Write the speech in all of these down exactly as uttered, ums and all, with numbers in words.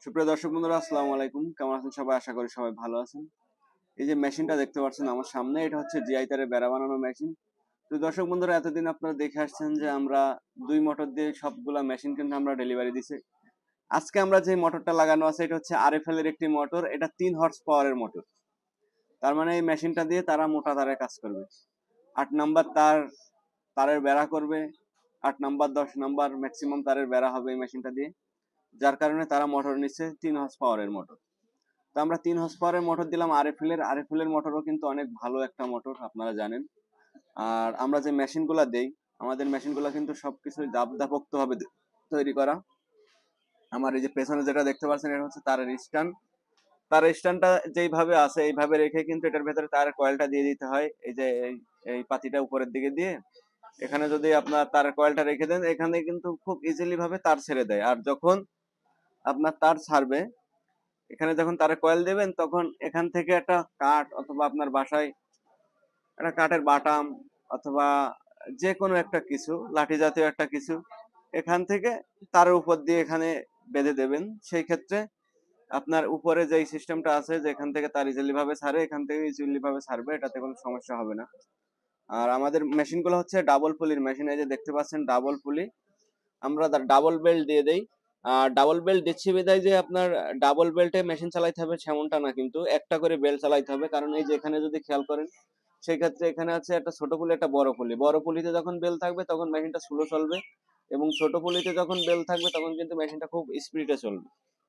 সুপ্রিয় দর্শক বন্ধুরা, আসসালামু আলাইকুম। কেমন আছেন সবাই? আশা করি সবাই ভালো আছেন। এই যে মেশিনটা দেখতে পাচ্ছেন আমার সামনে, এটা হচ্ছে জিআই তারের বেড়া বানানো মেশিন। তো দর্শক বন্ধুরা, এতদিন আপনারা দেখে আসছেন যে আমরা দুই মোটর দিয়ে সবগুলা মেশিন কিন্তু আমরা ডেলিভারি দিছি। আজকে আমরা যে মোটরটা লাগানো আছে এটা হচ্ছে আরএফএল এর একটি মোটর। এটা তিন হর্স পাওয়ারের মোটর। তার মানে এই মেশিনটা দিয়ে তারা মোটা তারে কাজ করবে। আট নাম্বার তার তারের বেড়া করবে, আট নাম্বার দশ নাম্বার ম্যাক্সিমাম তারের বেড়া হবে এই মেশিনটা দিয়ে। যার কারণে তারা মোটর নিচ্ছে তিন হর্স পাওয়ারের মোটর। তো আমরা তিন হর্স পাওয়ারের মোটর দিলাম আরএফএল এর। আরএফএল এর মোটরও কিন্তু অনেক ভালো একটা মোটর, আপনারা জানেন। আর আমরা যে মেশিনগুলো দেই, আমাদের মেশিনগুলো কিন্তু সবকিছু দাপদাপোক্ত ভাবে তৈরি করা। আমার এই যে পেছনে যেটা দেখতে পাচ্ছেন এটা হচ্ছে তারের স্ট্যান্ড। তারের স্ট্যান্ডটা যেইভাবে আছে এইভাবে রেখে কিন্তু এটার ভেতরে তারের কয়েলটা দিয়ে দিতে হয়। এই যে এই এই পাতিটা উপরের দিকে দিয়ে এখানে যদি আপনার তারের কয়েলটা রেখে দেন, এখানে কিন্তু খুব ইজিলি ভাবে তার ছেড়ে দেয়। আর যখন আপনার তার ছাড়বে, এখানে যখন তারে কয়েল দেবেন তখন এখান থেকে একটা কাঠ অথবা আপনার বাসায় একটা কাঠের বাটাম অথবা যে কোনো একটা কিছু লাঠি জাতীয় একটা কিছু এখান থেকে তারের উপর দিয়ে এখানে বেঁধে দেবেন। সেই ক্ষেত্রে আপনার উপরে যে সিস্টেমটা আছে যে এখান থেকে তার ইজিলি ভাবে ছাড়ে, এখান থেকে ইজিলি ভাবে ছাড়বে, এটাতে কোনো সমস্যা হবে না। আর আমাদের মেশিনগুলো হচ্ছে ডাবল পুলির মেশিন। এই যে দেখতে পাচ্ছেন ডাবল পুলি, আমরা তার ডাবল বেল্ট দিয়ে দেই। আর ডাবল বেল্ট দিচ্ছি বিধায় যে আপনার ডাবল বেল্টে মেশিন চালাইতে হবে সেমনটা না, কিন্তু একটা করে বেল্ট চালাইতে হবে। কারণ এই যে এখানে যদি খেয়াল করেন, সেই ক্ষেত্রে এখানে আছে একটা ছোট পুলি একটা বড় পুলি। বড় পুলিতে যখন বেল থাকবে তখন মেশিনটা স্লো চলবে, এবং ছোট পুলিতে যখন বেল থাকবে তখন কিন্তু মেশিনটা খুব স্পিডে চলবে।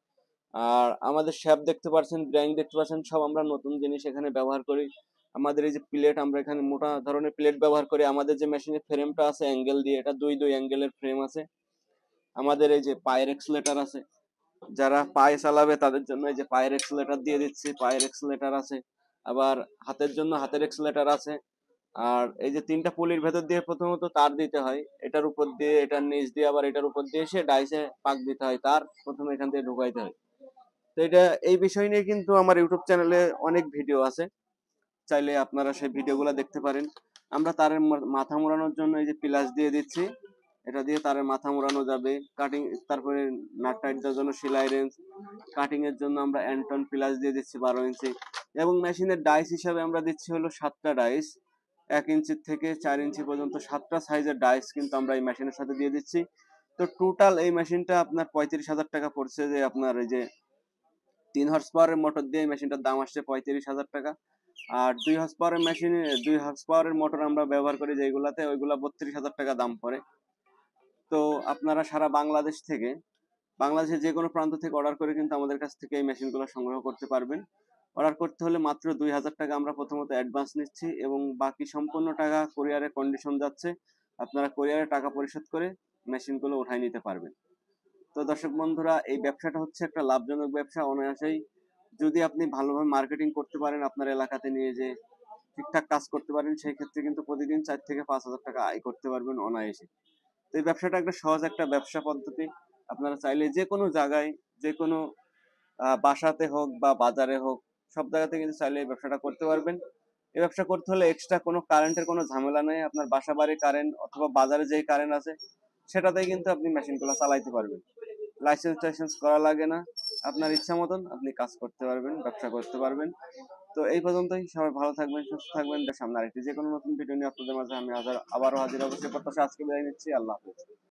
আর আমাদের শ্যাপ দেখতে পাচ্ছেন, ব্র্যাঙ্ক দেখতে পাচ্ছেন, সব আমরা নতুন জিনিস এখানে ব্যবহার করি। আমাদের এই যে প্লেট, আমরা এখানে মোটা ধরনের প্লেট ব্যবহার করি। আমাদের যে মেশিনের ফ্রেমটা আছে অ্যাঙ্গেল দিয়ে, এটা দুই দুই অ্যাঙ্গেলের ফ্রেম আছে। আমাদের এই যে পায়ের এক্সেলেটার আছে, যারা পায়ে চালাবে তাদের জন্য এই যে পায়ের এক্সেলেটার দিয়ে দিচ্ছি, পায়ের এক্সেলেটার আছে। আবার হাতের জন্য হাতের এক্সেলেটার আছে। আর এই যে তিনটা পুলির ভেতর দিয়ে প্রথমত তার দিতে হয়, এটার উপর দিয়ে এটার নিচ দিয়ে আবার এটার উপর দিয়ে এসে ডাইসে পাক দিতে হয়, তার প্রথমে এখান থেকে ঢুকাইতে হয়। তো এটা এই বিষয় নিয়ে কিন্তু আমার ইউটিউব চ্যানেলে অনেক ভিডিও আছে, চাইলে আপনারা সেই ভিডিওগুলো দেখতে পারেন। আমরা তারের মাথা মোড়ানোর জন্য এই যে প্লাস দিয়ে দিচ্ছি, এটা দিয়ে তারের মাথা মোড়ানো যাবে। কাটিং, তারপরে নাট টাইট দেওয়ার জন্য সেলাই রেঞ্জ, কাটিং এর জন্য আমরা অ্যান্টন প্লাস দিয়ে দিচ্ছি বারো ইঞ্চি, এবং মেশিনের ডাইস হিসাবে আমরা দিচ্ছি হলো সাতটা ডাইস, এক ইঞ্চি থেকে চার ইঞ্চি পর্যন্ত সাতটা সাইজের ডাইস কিন্তু আমরা এই মেশিনের সাথে দিয়ে দিচ্ছি। তো টোটাল এই মেশিনটা আপনার পঁয়ত্রিশ হাজার টাকা পড়ছে। যে আপনার এই যে তিন হর্স পাওয়ারের মোটর দিয়ে এই মেশিনটার দাম আসছে পঁয়ত্রিশ হাজার টাকা। আর দুই হর্স পাওয়ারের মেশিনে দুই হর্স পাওয়ারের মোটর আমরা ব্যবহার করি যেগুলাতে, ওইগুলা বত্রিশ হাজার টাকা দাম পড়ে। তো আপনারা সারা বাংলাদেশ থেকে, বাংলাদেশের যে কোনো প্রান্ত থেকে অর্ডার করে কিন্তু আমাদের কাছ থেকে এই মেশিনগুলো সংগ্রহ করতে পারবেন। অর্ডার করতে হলে মাত্র দুই হাজার টাকা আমরা প্রথমত অ্যাডভান্স নিচ্ছি, এবং বাকি সম্পূর্ণ টাকা কুরিয়ারে কন্ডিশন যাচ্ছে। আপনারা কুরিয়ারে টাকা পরিশোধ করে মেশিনগুলো উঠাই নিতে পারবেন। তো দর্শক বন্ধুরা, এই ব্যবসাটা হচ্ছে একটা লাভজনক ব্যবসা। অনায়াসেই যদি আপনি ভালোভাবে মার্কেটিং করতে পারেন, আপনার এলাকাতে নিয়ে যে ঠিকঠাক কাজ করতে পারেন, সেই ক্ষেত্রে কিন্তু প্রতিদিন চার থেকে পাঁচ হাজার টাকা আয় করতে পারবেন অনায়াসে। তো এই ব্যবসাটা একটা সহজ একটা ব্যবসা পদ্ধতি। আপনারা চাইলে যে কোনো জায়গায়, যে কোনো বাসাতে হোক বা বাজারে হোক, সব জায়গাতে কিন্তু চাইলে এই ব্যবসাটা করতে পারবেন। এই ব্যবসা করতে হলে এক্সট্রা কোনো কারেন্টের কোনো ঝামেলা নেই। আপনার বাসা বাড়ির কারেন্ট অথবা বাজারে যেই কারেন্ট আছে সেটাতেই কিন্তু আপনি মেশিনগুলো চালাইতে পারবেন। লাইসেন্স টাইসেন্স করা লাগে না, আপনার ইচ্ছা মতন আপনি কাজ করতে পারবেন, ব্যবসা করতে পারবেন। তো এই পর্যন্তই। সবাই ভালো থাকবেন, সুস্থ থাকবেন। সামনে আরেকটি যে কোনো নতুন ভিডিও নিয়ে আপনাদের মাঝে আমি আবারও হাজির অবশ্যই করতেছি। আজকে বিদায় নিচ্ছি। আল্লাহ হাফেজ।